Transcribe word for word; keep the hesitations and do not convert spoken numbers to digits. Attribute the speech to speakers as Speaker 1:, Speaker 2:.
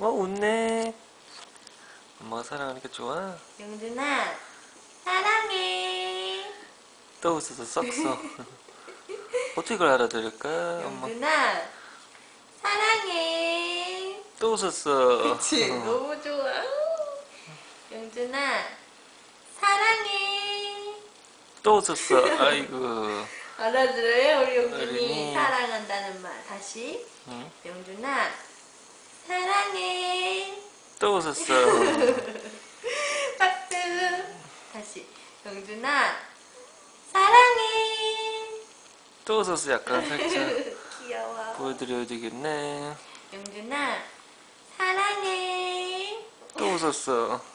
Speaker 1: 어, 웃네. 엄마가 사랑하니까 좋아.
Speaker 2: 영준아, 사랑해.
Speaker 1: 또 웃어서 썩써. 어떻게 그걸 알아들을까? 엄마.
Speaker 2: 영준아, 사랑해.
Speaker 1: 또 웃었어.
Speaker 2: 그치? 너무 좋아. 영준아, 사랑해.
Speaker 1: 또 웃었어. 아이고.
Speaker 2: 알아들어요? 우리 영준이
Speaker 1: 어린이.
Speaker 2: 사랑한다는 말. 다시.
Speaker 1: 응?
Speaker 2: 영준아, 사랑해.
Speaker 1: 또 웃었어.
Speaker 2: 박수. 다시. 영준아, 사랑해.
Speaker 1: 또 웃었어. 약간 살짝.
Speaker 2: 귀여워.
Speaker 1: 보여드려야 되겠네.
Speaker 2: 영준아, 사랑해.
Speaker 1: 또 웃었어.